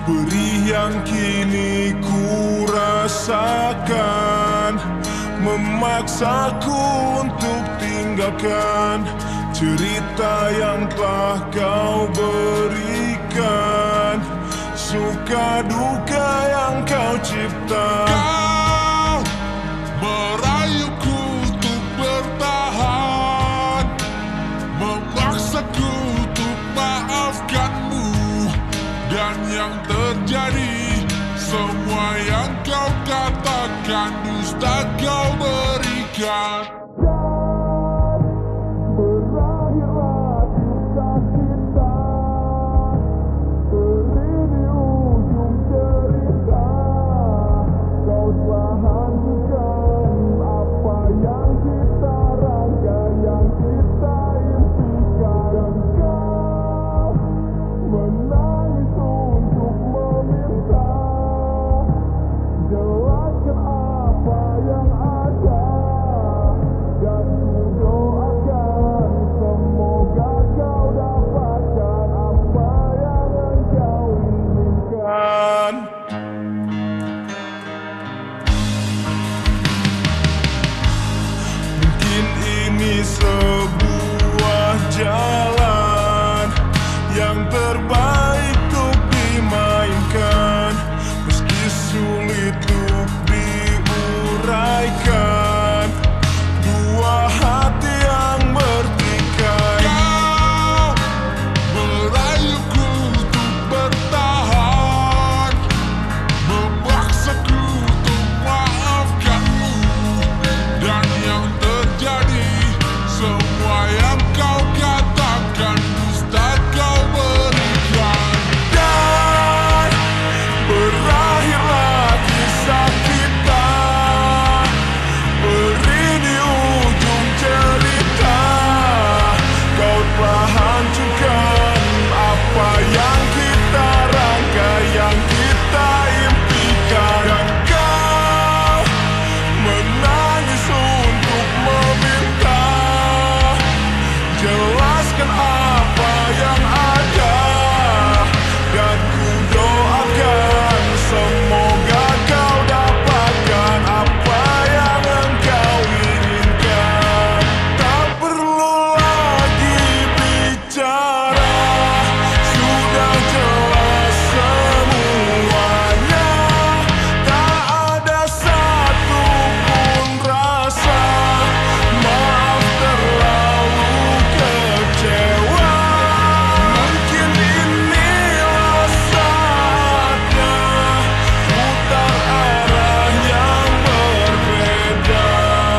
Perih yang kini ku rasakan memaksaku untuk tinggalkan cerita yang telah kau berikan, suka duka yang kau cipta. Kau merayuku untuk bertahan, memaksaku untuk maafkanmu. Dan yang terjadi, semua yang kau katakan dusta kau berikan. Berakhirlah kisah kita, beri di ujung cerita. Kau telah hancurkan apa yang kita rangka, yang kita impikan. Dan kau menangis untuk meminta, jelaskan apa yang ada. Dan ku doakan semoga kau dapatkan apa yang engkau inginkan. Mungkin ini sebuah jalan yang terbaik untuk dimainkan, meski sulit untuk diuraikan. Dua hati yang bertikai. Kau merayuku untuk bertahan, memaksaku untuk maafkanmu. Dan yang terjadi, semua yang kau katakan dusta kau berikan. Dan berakhirlah kisah kita, beri di ujung cerita. Kau telah hancurkan apa yang kita rangka, yang kita impikan. Dan kau menangis untuk meminta, jelaskan apa yang ada. Dan ku doakan semoga kau dapatkan apa yang engkau inginkan. Tak perlu lagi bicara, sudah jelas semuanya. Tak ada satu pun rasa maaf terlalu kecewa. Mungkin inilah saatnya putar arah yang berbeda.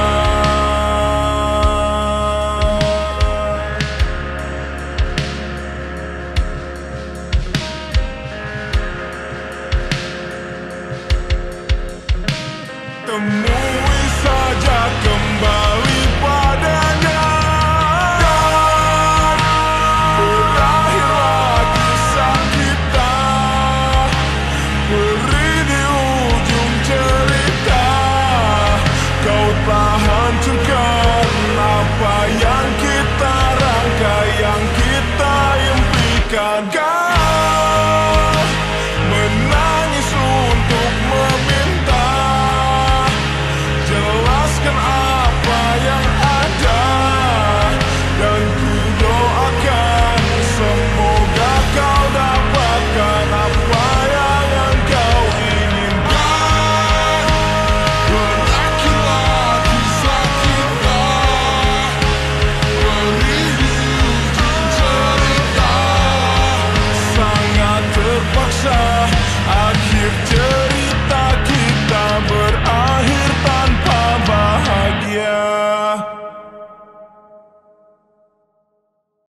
Temui saja kembali padanya. Dan berakhirlah kisah kita, beri di ujung cerita. Kau telah hancurkan apa yang kita rangka, yang kita impikan.